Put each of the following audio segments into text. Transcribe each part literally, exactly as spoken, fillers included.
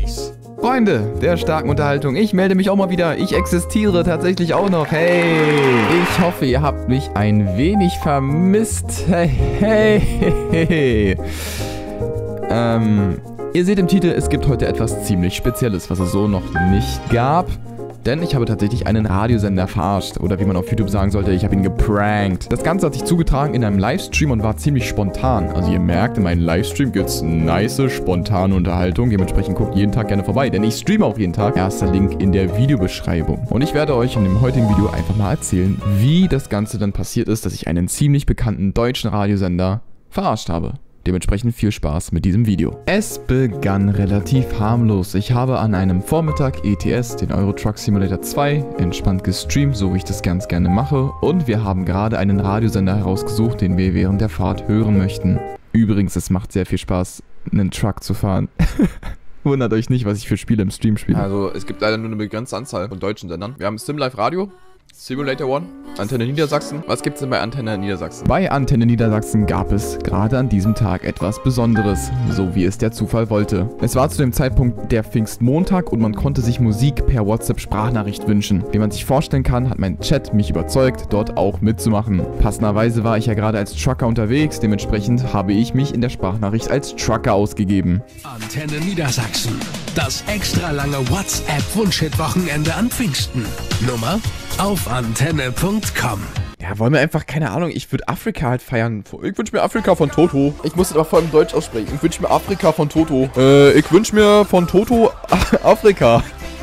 Nice. Freunde der starken Unterhaltung, ich melde mich auch mal wieder. Ich existiere tatsächlich auch noch. Hey, ich hoffe, ihr habt mich ein wenig vermisst. Hey, hey, hey, hey. Ähm, ihr seht im Titel, es gibt heute etwas ziemlich Spezielles, was es so noch nicht gab. Denn ich habe tatsächlich einen Radiosender verarscht. Oder wie man auf YouTube sagen sollte, ich habe ihn geprankt. Das Ganze hat sich zugetragen in einem Livestream und war ziemlich spontan. Also ihr merkt, in meinem Livestream gibt es nice, spontane Unterhaltung. Dementsprechend guckt jeden Tag gerne vorbei, denn ich streame auch jeden Tag. Erster Link in der Videobeschreibung. Und ich werde euch in dem heutigen Video einfach mal erzählen, wie das Ganze dann passiert ist, dass ich einen ziemlich bekannten deutschen Radiosender verarscht habe. Dementsprechend viel Spaß mit diesem Video. Es begann relativ harmlos. Ich habe an einem Vormittag E T S, den Euro Truck Simulator zwei, entspannt gestreamt, so wie ich das ganz gerne mache. Und wir haben gerade einen Radiosender herausgesucht, den wir während der Fahrt hören möchten. Übrigens, es macht sehr viel Spaß, einen Truck zu fahren. Wundert euch nicht, was ich für Spiele im Stream spiele. Also, es gibt leider nur eine begrenzte Anzahl von deutschen Sendern. Wir haben SimLive Radio, Simulator One, Antenne Niedersachsen. Was gibt's denn bei Antenne Niedersachsen? Bei Antenne Niedersachsen gab es gerade an diesem Tag etwas Besonderes, so wie es der Zufall wollte. Es war zu dem Zeitpunkt der Pfingstmontag und man konnte sich Musik per WhatsApp-Sprachnachricht wünschen. Wie man sich vorstellen kann, hat mein Chat mich überzeugt, dort auch mitzumachen. Passenderweise war ich ja gerade als Trucker unterwegs, dementsprechend habe ich mich in der Sprachnachricht als Trucker ausgegeben. Antenne Niedersachsen. Das extra lange WhatsApp-Wunschhit-Wochenende an Pfingsten. Nummer auf antenne punkt com. Ja, wollen wir einfach, keine Ahnung, ich würde Afrika halt feiern. Ich wünsche mir Afrika von Toto. Ich muss das aber vor allem Deutsch aussprechen. Ich wünsche mir Afrika von Toto. Äh, ich wünsche mir von Toto Afrika.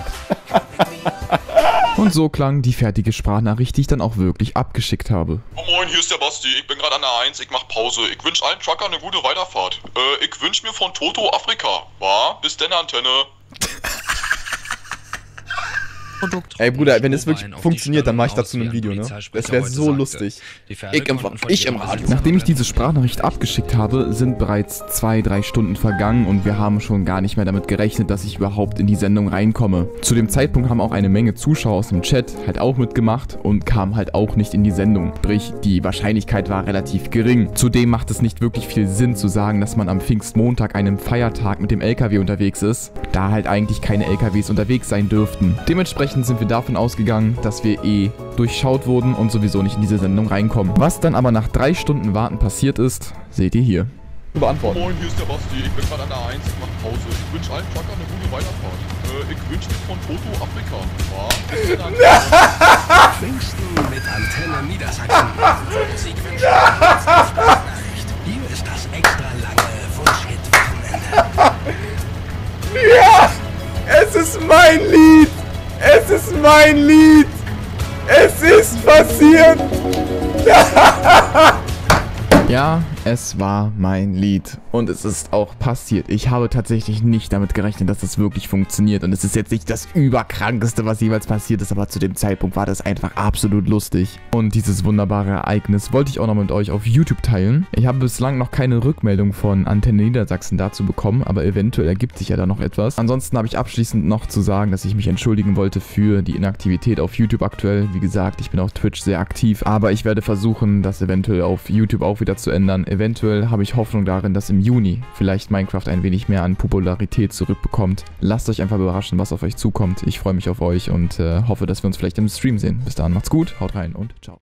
Und so klang die fertige Sprachnachricht, die ich dann auch wirklich abgeschickt habe. Moin, hier ist der Basti. Ich bin gerade an der eins. Ich mach Pause. Ich wünsche allen Trucker eine gute Weiterfahrt. Äh, ich wünsche mir von Toto Afrika. War? Bis denn, Antenne. Ey Bruder, wenn es wirklich funktioniert, dann mache ich dazu ein Video, ne? Das wäre so lustig. Ich im, ich im Radio. Nachdem ich diese Sprachnachricht abgeschickt habe, sind bereits zwei, drei Stunden vergangen und wir haben schon gar nicht mehr damit gerechnet, dass ich überhaupt in die Sendung reinkomme. Zu dem Zeitpunkt haben auch eine Menge Zuschauer aus dem Chat halt auch mitgemacht und kamen halt auch nicht in die Sendung. Sprich, die Wahrscheinlichkeit war relativ gering. Zudem macht es nicht wirklich viel Sinn zu sagen, dass man am Pfingstmontag, einem Feiertag, mit dem L K W unterwegs ist, da halt eigentlich keine L K Ws unterwegs sein dürften. Dementsprechend sind wir davon ausgegangen, dass wir eh durchschaut wurden und sowieso nicht in diese Sendung reinkommen. Was dann aber nach drei Stunden Warten passiert ist, seht ihr hier. Beantworten. Moin, hier ist der Basti. Ich bin gerade an der eins. Ich mach Pause. Ich wünsche allen Trucker eine gute Weiterfahrt. Äh, ich wünsche mir von Toto Afrika. War? Bis denn, Antenne. Pfingsten mit Antenne Niedersachsen. Musikwünsche als Sprachnachricht. Hier ist das extra lange Wunschhit-Wochenende. Ja! Es ist mein Lied! Es ist mein Lied! Es ist passiert! Ja, es war mein Lied. Und es ist auch passiert. Ich habe tatsächlich nicht damit gerechnet, dass das wirklich funktioniert. Und es ist jetzt nicht das Überkrankeste, was jemals passiert ist, aber zu dem Zeitpunkt war das einfach absolut lustig. Und dieses wunderbare Ereignis wollte ich auch noch mit euch auf YouTube teilen. Ich habe bislang noch keine Rückmeldung von Antenne Niedersachsen dazu bekommen, aber eventuell ergibt sich ja da noch etwas. Ansonsten habe ich abschließend noch zu sagen, dass ich mich entschuldigen wollte für die Inaktivität auf YouTube aktuell. Wie gesagt, ich bin auf Twitch sehr aktiv, aber ich werde versuchen, das eventuell auf YouTube auch wieder zu ändern. Eventuell habe ich Hoffnung darin, dass im Juni vielleicht Minecraft ein wenig mehr an Popularität zurückbekommt. Lasst euch einfach überraschen, was auf euch zukommt. Ich freue mich auf euch und äh, hoffe, dass wir uns vielleicht im Stream sehen. Bis dahin, macht's gut, haut rein und ciao.